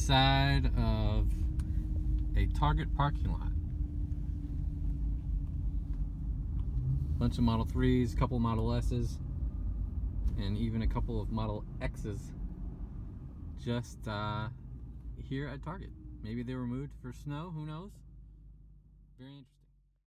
inside of a Target parking lot. Bunch of Model 3s, couple Model S's, and even a couple of Model X's just here at Target. Maybe they were moved for snow, who knows? Very interesting.